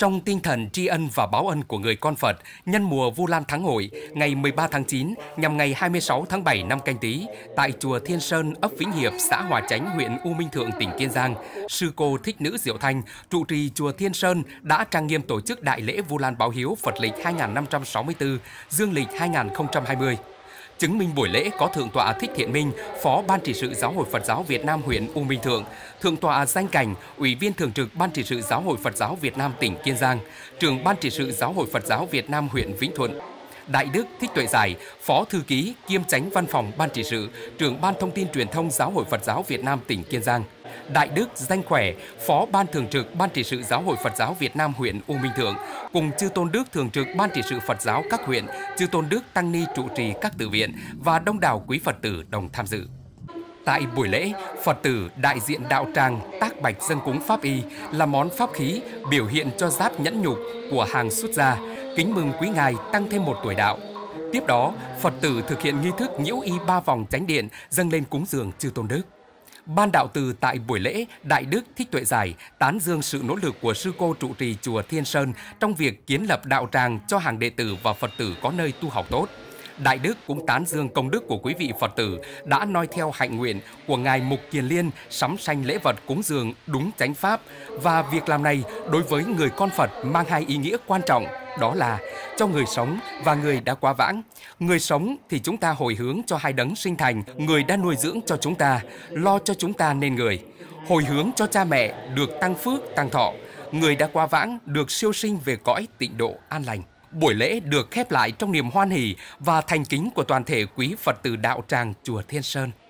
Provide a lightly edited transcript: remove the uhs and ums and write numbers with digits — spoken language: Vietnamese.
Trong tinh thần tri ân và báo ân của người con Phật, nhân mùa Vu Lan Thắng Hội, ngày 13 tháng 9 nhằm ngày 26 tháng 7 năm Canh Tý, tại chùa Thiên Sơn, ấp Vĩnh Hiệp, xã Hòa Chánh, huyện U Minh Thượng, tỉnh Kiên Giang, sư cô Thích Nữ Diệu Thanh, trụ trì chùa Thiên Sơn đã trang nghiêm tổ chức đại lễ Vu Lan báo hiếu Phật lịch 2564, Dương lịch 2020. Chứng minh buổi lễ có Thượng tọa Thích Thiện Minh, Phó Ban trị sự Giáo hội Phật giáo Việt Nam huyện U Minh Thượng, Thượng tọa Danh Cảnh, Ủy viên Thường trực Ban trị sự Giáo hội Phật giáo Việt Nam tỉnh Kiên Giang, Trưởng Ban trị sự Giáo hội Phật giáo Việt Nam huyện Vĩnh Thuận, Đại đức Thích Tuệ Giải, Phó Thư ký kiêm Chánh Văn phòng Ban trị sự, Trưởng Ban Thông tin Truyền thông Giáo hội Phật giáo Việt Nam tỉnh Kiên Giang, Đại đức Danh Khỏe, Phó Ban Thường trực Ban trị sự Giáo hội Phật giáo Việt Nam huyện U Minh Thượng, cùng chư tôn đức Thường trực Ban trị sự Phật giáo các huyện, chư tôn đức tăng ni trụ trì các tự viện và đông đảo quý Phật tử đồng tham dự. Tại buổi lễ, Phật tử đại diện đạo tràng tác bạch dâng cúng pháp y là món pháp khí biểu hiện cho giáp nhẫn nhục của hàng xuất gia, kính mừng quý ngài tăng thêm một tuổi đạo. Tiếp đó, Phật tử thực hiện nghi thức nhiễu y 3 vòng chánh điện dâng lên cúng dường chư tôn đức. Ban đạo từ tại buổi lễ, Đại đức Thích Tuệ Giải tán dương sự nỗ lực của sư cô trụ trì chùa Thiên Sơn trong việc kiến lập đạo tràng cho hàng đệ tử và Phật tử có nơi tu học tốt. Đại đức cũng tán dương công đức của quý vị Phật tử đã noi theo hạnh nguyện của Ngài Mục Kiền Liên sắm sanh lễ vật cúng dường đúng chánh pháp, và việc làm này đối với người con Phật mang hai ý nghĩa quan trọng, đó là cho người sống và người đã quá vãng. Người sống thì chúng ta hồi hướng cho hai đấng sinh thành, người đã nuôi dưỡng cho chúng ta, lo cho chúng ta nên người. Hồi hướng cho cha mẹ được tăng phước, tăng thọ. Người đã quá vãng được siêu sinh về cõi tịnh độ an lành. Buổi lễ được khép lại trong niềm hoan hỷ và thành kính của toàn thể quý Phật tử đạo tràng chùa Thiên Sơn.